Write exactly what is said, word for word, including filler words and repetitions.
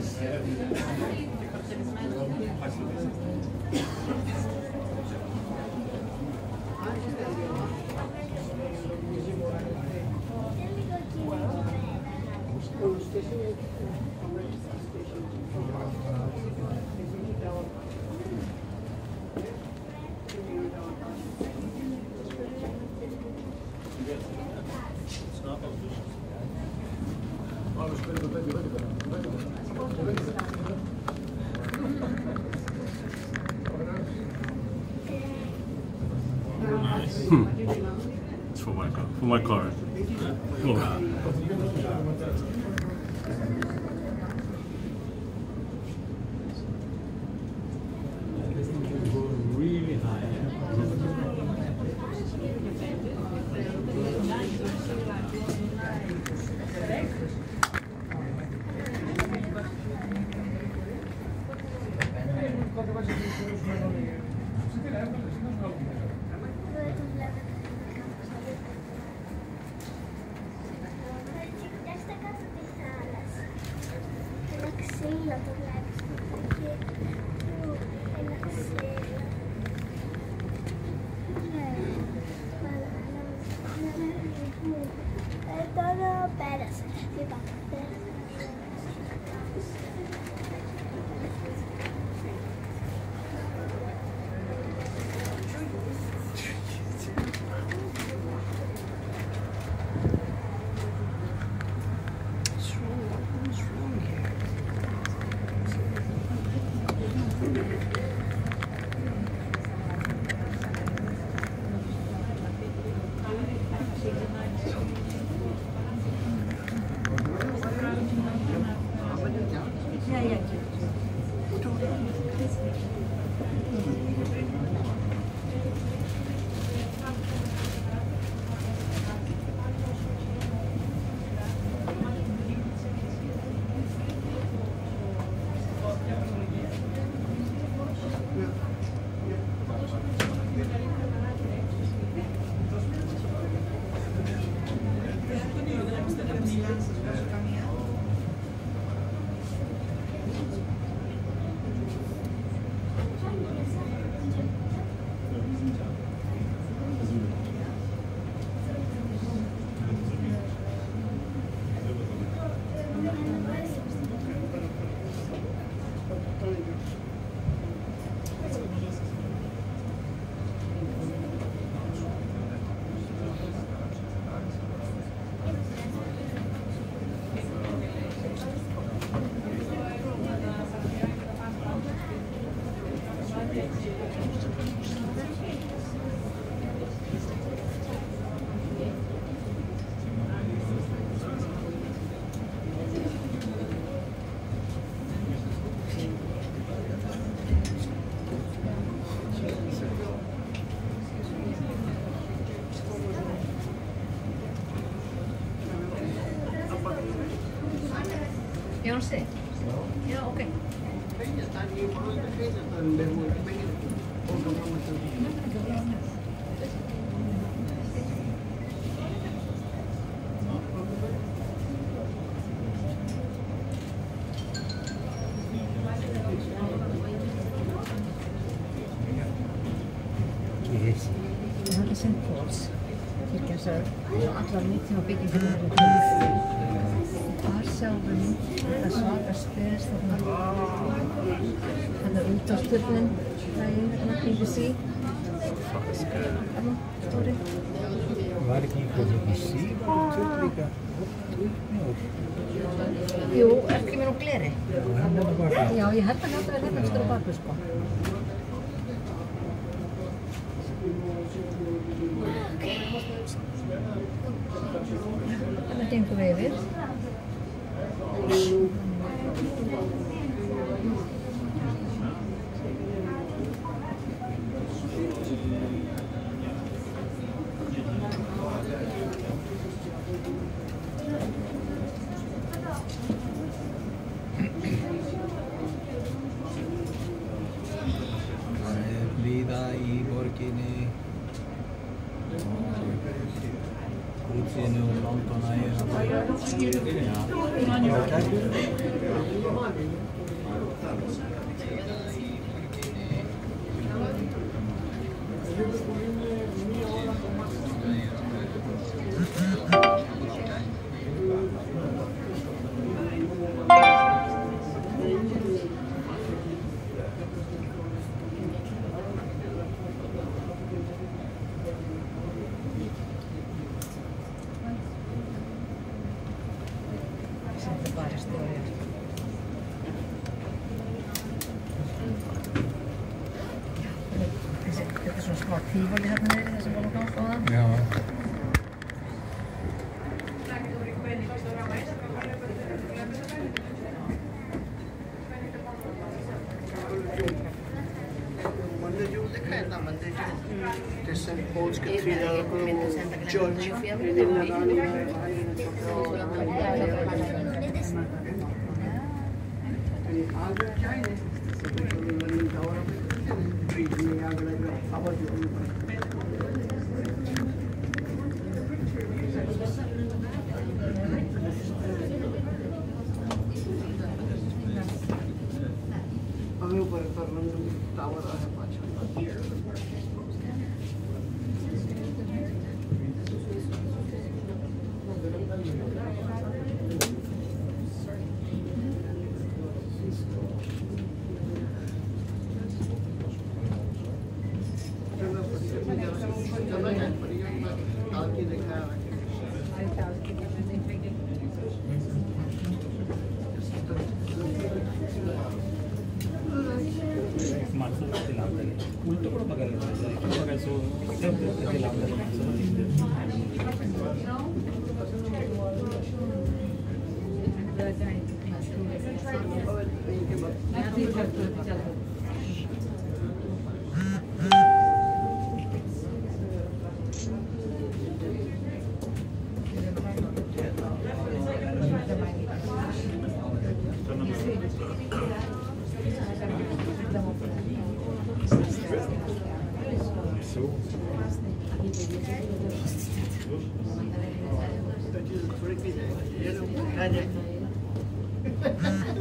Hmm. It's for my car. For my car. Oh. Really high. You want to sit? Yeah, okay. Yes. Það er Saint Paul's. Kirkja og allar nítján byggingar eru til. Þar sjáum við það svaka spes þarna. Þarna útvarpsturnin, daginn, B B C. Þarna, stóri. Var ekki eitthvað B B C? Turn líka? Jú, ekki mér á gleri. Hann er á bakvið. Já, ég held að þetta verði hérna stór á bakvið, sko. Þarna gengum við yfir. Blíða í borginni. Útsýni úr London að ég. Já. tífóli hérna niður þessum bóla ganga á það. Já. माणसं ते लांबलेले उलट पण बघायला पाहिजे बघायचो ते लांबलेले माणसं Thank you.